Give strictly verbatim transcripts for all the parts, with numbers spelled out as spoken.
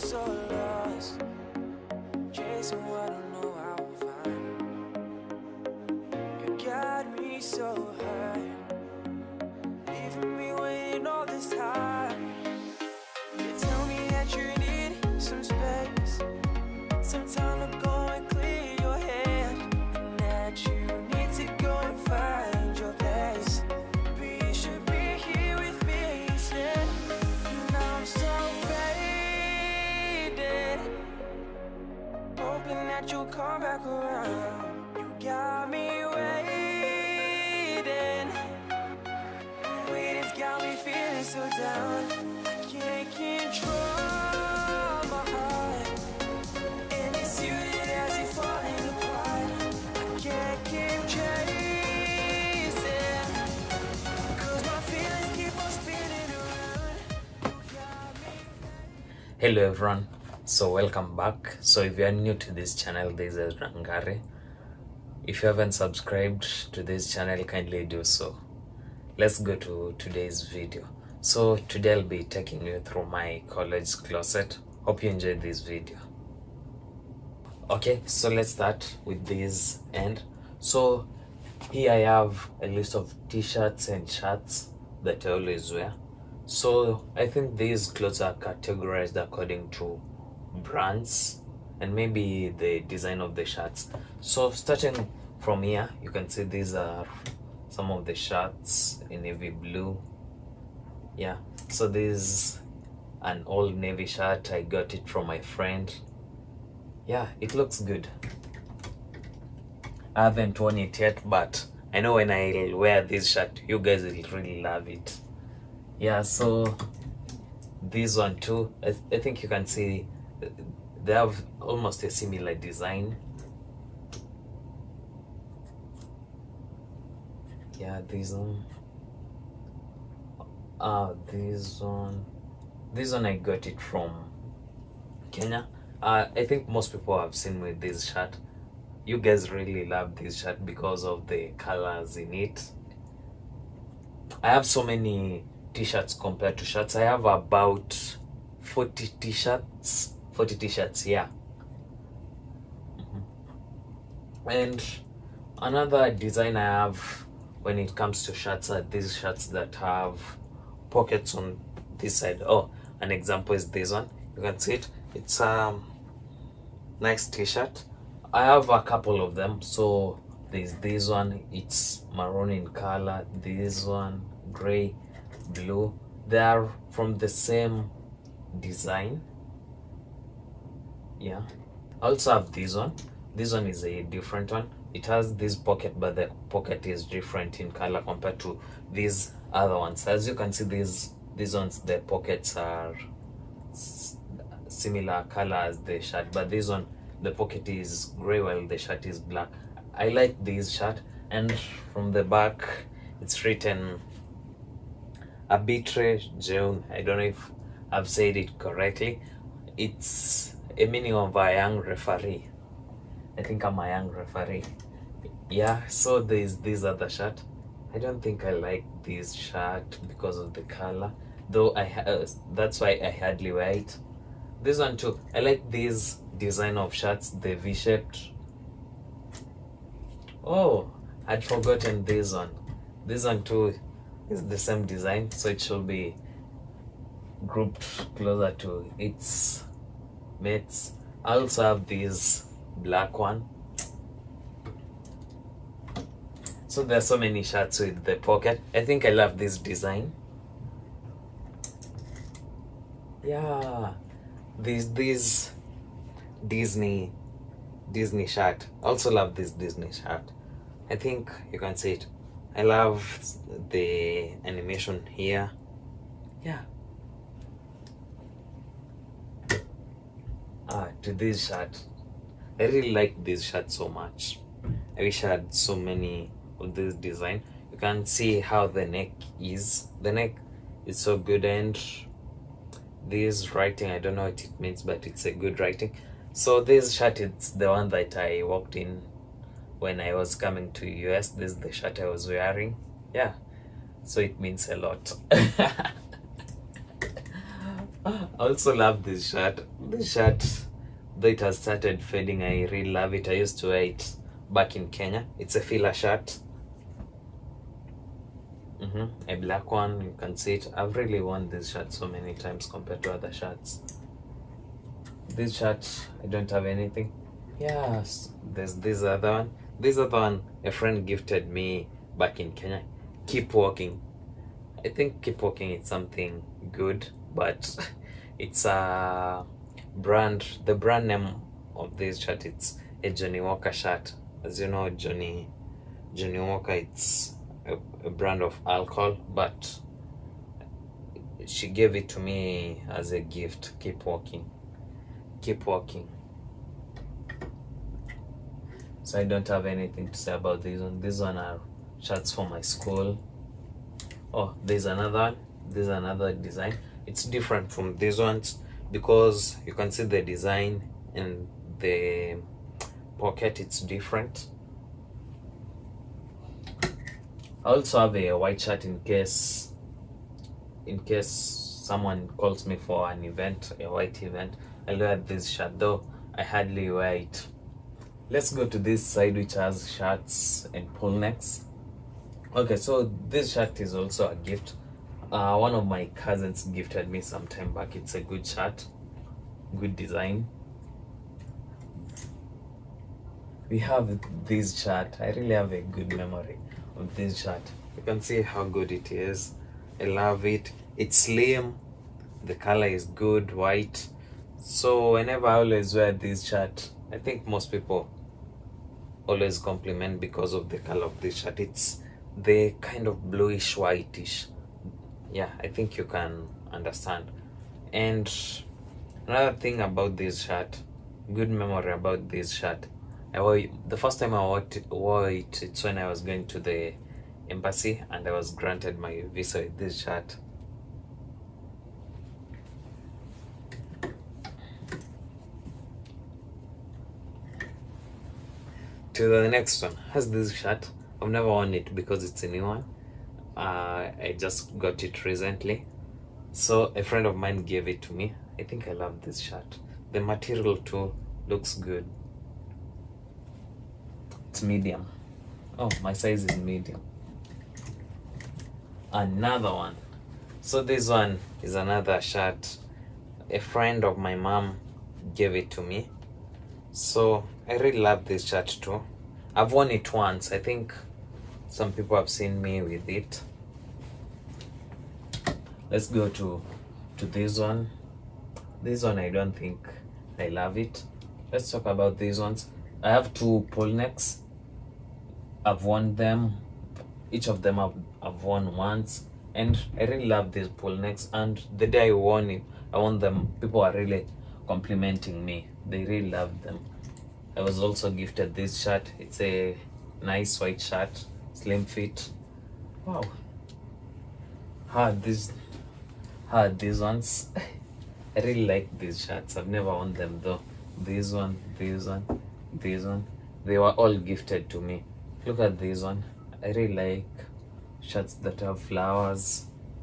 so lost, chasing what I don't know how to find. You got me so hurt, leaving me waiting all this time. You tell me that you need some space, some time to go and clear your head, and that you need to go and find your place. But you should be here with me instead. Now I'm so faded, hoping that you'll come back around. You got me waiting, waiting's got me feeling so down. I can't control my heart, and it's you that has it falling apart. I can't keep chasing, cause my feelings keep on spinning around. You got me. Hello everyone, so welcome back. So if you are new to this channel, this is Ezra Ngare. If you haven't subscribed to this channel, kindly do so. Let's go to today's video. So today I'll be taking you through my college closet. Hope you enjoyed this video. Okay, so let's start with this end. So here I have a list of t-shirts and shirts that I always wear. So I think these clothes are categorized according to brands and maybe the design of the shirts. So starting from here, you can see these are some of the shirts in navy blue. Yeah, so this is an old navy shirt. I got it from my friend. Yeah, it looks good. I haven't worn it yet, but I know when I wear this shirt, you guys will really love it. Yeah, so this one too, I, th I think you can see they have almost a similar design. Yeah, this one. Uh, this one. This one I got it from Kenya. Uh, I think most people have seen with this shirt. You guys really love this shirt because of the colors in it. I have so many t-shirts compared to shirts. I have about forty t-shirts. forty t-shirts, yeah. Mm-hmm. And another design I have when it comes to shirts are these shirts that have pockets on this side. Oh, an example is this one. You can see it. It's a um, nice t-shirt. I have a couple of them. So there's this one, it's maroon in color. This one, gray, blue. They are from the same design. Yeah, I also have this one. This one is a different one. It has this pocket, but the pocket is different in color compared to these other ones. As you can see, these these ones, the pockets are similar color as the shirt, but this one, the pocket is gray while the shirt is black. I like this shirt, and from the back it's written Arbitre June. I don't know if I've said it correctly. It's a meaning of a young referee. I think I'm a young referee. Yeah, so there's this other shirt. I don't think I like this shirt because of the color, though I ha that's why I hardly wear it. This one too, I like this design of shirts, the V-shaped. Oh, I'd forgotten this one. This one too is the same design, so it should be grouped closer to its mates. I also have this black one. So there are so many shirts with the pocket. I think I love this design. Yeah, this this Disney Disney shirt. I also love this Disney shirt. I think you can see it. I love the animation here. Yeah. Ah, to this shirt. I really like this shirt so much. I wish I had so many of this design. You can see how the neck is. The neck is so good, and this writing, I don't know what it means, but it's a good writing. So this shirt, it's the one that I walked in when I was coming to U S. This is the shirt I was wearing. Yeah, so it means a lot. I also love this shirt this shirt, though it has started fading, I really love it. I used to wear it back in Kenya. It's a filler shirt. Mm-hmm. A black one, you can see it. I've really worn this shirt so many times compared to other shirts. This shirt, I don't have anything. Yes, there's this other one. This other one, a friend gifted me back in Kenya. Keep walking. I think keep walking is something good, but it's a brand. The brand name of this shirt, it's a Johnny Walker shirt. As you know, Johnny Johnny Walker, it's a, a brand of alcohol, but she gave it to me as a gift. Keep walking. Keep walking. So I don't have anything to say about this one. These one are shirts for my school. Oh, there's another one. There's another design. It's different from these ones because you can see the design and the pocket, it's different. I also have a white shirt in case in case someone calls me for an event, a white event. I'll wear this shirt, though I hardly wear it. Let's go to this side, which has shirts and pull necks. Okay, so this shirt is also a gift. Uh, one of my cousins gifted me some time back. It's a good shirt, good design. We have this shirt. I really have a good memory of this shirt. You can see how good it is. I love it. It's slim. The color is good, white. So whenever I always wear this shirt, I think most people always compliment because of the color of this shirt. It's the kind of bluish whitish. Yeah, I think you can understand. And another thing about this shirt, good memory about this shirt, I wore it, the first time I wore it, wore it it's when I was going to the embassy and I was granted my visa with this shirt. To the next one, has this shirt. I've never worn it because it's a new one. Uh, I just got it recently. So a friend of mine gave it to me. I think I love this shirt. The material too looks good. It's medium. Oh, my size is medium. Another one. So this one is another shirt. A friend of my mom gave it to me. So I really love this shirt too. I've worn it once. I think some people have seen me with it. Let's go to to this one. This one, I don't think I love it. Let's talk about these ones. I have two pull necks. I've worn them. Each of them I've, I've worn once. And I really love these pull necks. And the day I worn it, I worn them, people are really complimenting me. They really love them. I was also gifted this shirt. It's a nice white shirt, slim fit. Wow. How these, how these ones. I really like these shirts. I've never worn them though. This one, this one, this one. They were all gifted to me. Look at this one. I really like shirts that have flowers,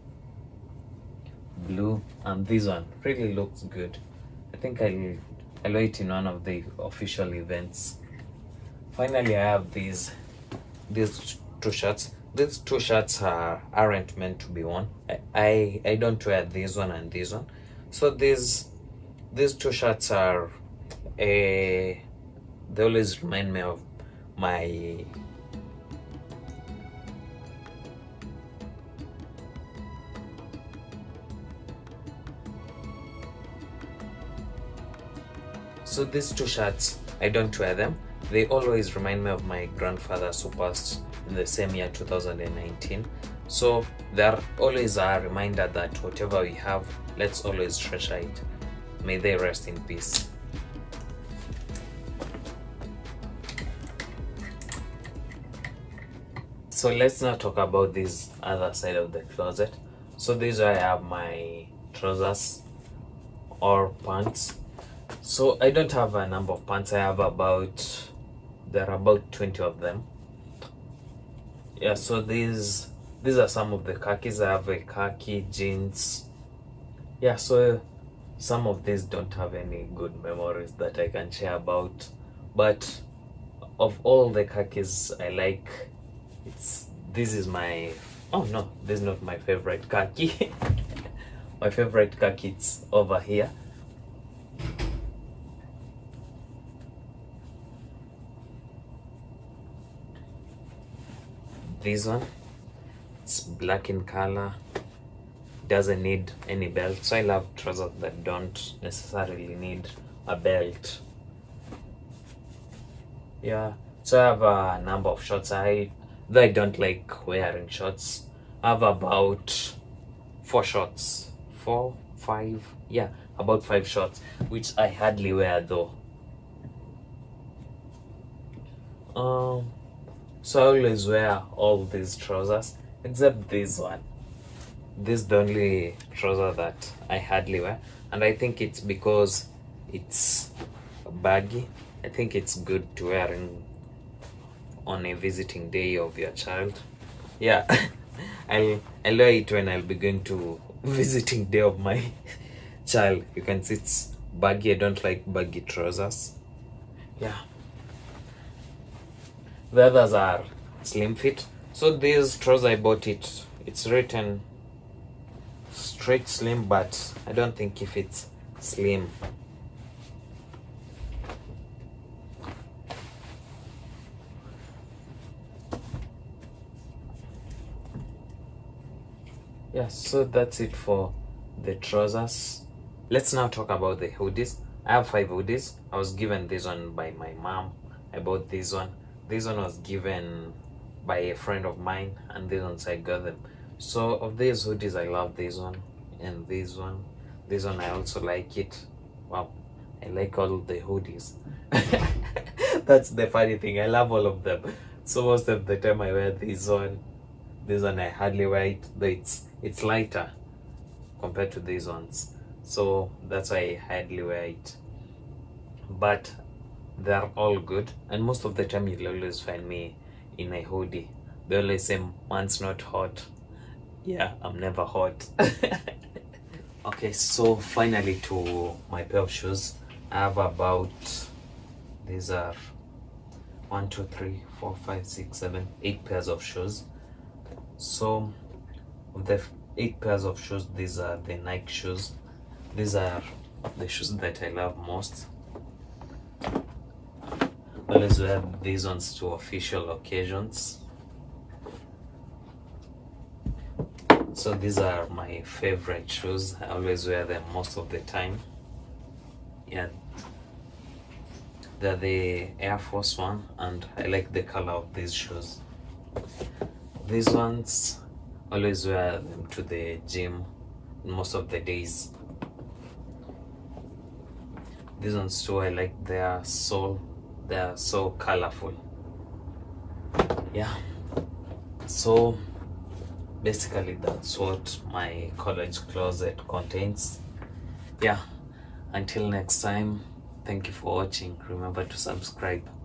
blue, and this one really looks good. I think I'll, I'll wear it in one of the official events. Finally, I have these these two shirts. These two shirts are aren't meant to be worn. I, I I don't wear this one and this one. So these these two shirts are a they always remind me of my So these two shirts, I don't wear them. They always remind me of my grandfather who passed in the same year, two thousand nineteen. So they're always a reminder that whatever we have, let's always treasure it. May they rest in peace. So let's now talk about this other side of the closet. So this is where I have my trousers or pants. So I don't have a number of pants. I have about, there are about twenty of them. Yeah, so these these are some of the khakis. I have a khaki, jeans. Yeah, so some of these don't have any good memories that I can share about, but of all the khakis I like, it's this is my oh no this is not my favorite khaki. My favorite khaki, it's over here. This one, it's black in color, doesn't need any belt, so I love trousers that don't necessarily need a belt. Yeah, so I have a number of shorts. I though I don't like wearing shorts, I have about four shorts, four five yeah about five shorts, which I hardly wear though. Um so I always wear all these trousers except this one. This is the only trouser that I hardly wear, and I think it's because it's baggy. I think it's good to wear in, on a visiting day of your child. Yeah. I'll, I'll wear it when I'll be going to visiting day of my child. You can see it's baggy. I don't like baggy trousers. Yeah. The others are slim fit. So this trouser I bought it, it's written straight slim, but I don't think if it's slim. Yeah, so that's it for the trousers. Let's now talk about the hoodies. I have five hoodies. I was given this one by my mom. I bought this one. This one was given by a friend of mine, and this ones I got them. So of these hoodies, I love this one and this one. This one I also like it. Wow, I like all of the hoodies. That's the funny thing. I love all of them. So most of the time I wear this one. This one I hardly wear it, though it's it's lighter compared to these ones. So that's why I hardly wear it. But they're all good, and most of the time you'll always find me in a hoodie. They always say man's not hot. Yeah, I'm never hot. Okay, so finally to my pair of shoes. I have about, these are one, two, three, four, five, six, seven, eight pairs of shoes. So of the eight pairs of shoes, these are the Nike shoes. These are the shoes that I love most. I always wear these ones to official occasions. So these are my favorite shoes. I always wear them most of the time. Yeah, they're the Air Force One, and I like the color of these shoes. These ones, always wear them to the gym most of the days. These ones too, I like their sole. They're so colorful. Yeah, so basically that's what my college closet contains. Yeah, until next time, thank you for watching. Remember to subscribe.